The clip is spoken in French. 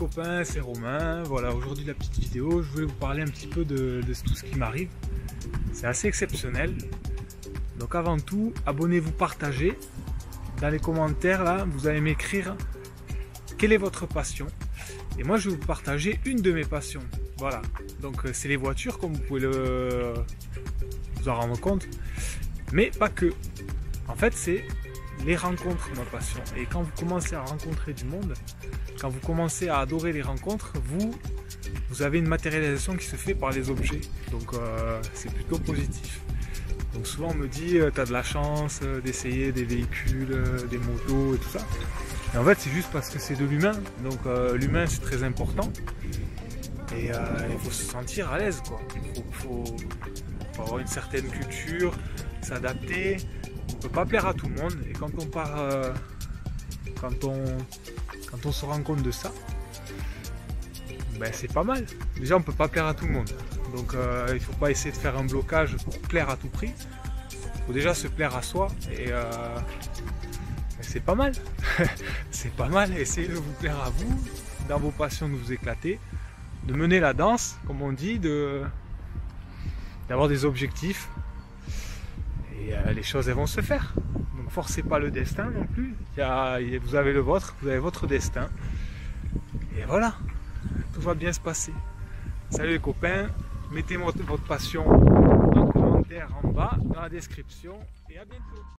copains, c'est Romain. Voilà, aujourd'hui la petite vidéo, je voulais vous parler un petit peu de tout ce qui m'arrive. C'est assez exceptionnel. Donc avant tout, abonnez-vous, partagez. Dans les commentaires, là, vous allez m'écrire quelle est votre passion. Et moi, je vais vous partager une de mes passions. Voilà, donc c'est les voitures, comme vous pouvez vous en rendre compte. Mais pas que. En fait, c'est les rencontres, ma passion. Et quand vous commencez à rencontrer du monde, quand vous commencez à adorer les rencontres, vous avez une matérialisation qui se fait par les objets. Donc c'est plutôt positif. Donc souvent on me dit, tu as de la chance d'essayer des véhicules, des motos et tout ça. Et en fait c'est juste parce que c'est de l'humain. Donc l'humain c'est très important. Et il faut se sentir à l'aise, quoi. Il faut avoir une certaine culture, s'adapter. On ne peut pas plaire à tout le monde. Et quand on part, quand on se rend compte de ça, ben c'est pas mal. Déjà on ne peut pas plaire à tout le monde. Donc il ne faut pas essayer de faire un blocage pour plaire à tout prix. Il faut déjà se plaire à soi. Et c'est pas mal. C'est pas mal. Essayez de vous plaire à vous, dans vos passions, de vous éclater, de mener la danse, comme on dit, d'avoir des objectifs. Et les choses elles vont se faire. Donc forcez pas le destin non plus. Vous avez le vôtre, vous avez votre destin. Et voilà, tout va bien se passer. Salut les copains, mettez votre passion en commentaire en bas, dans la description. Et à bientôt.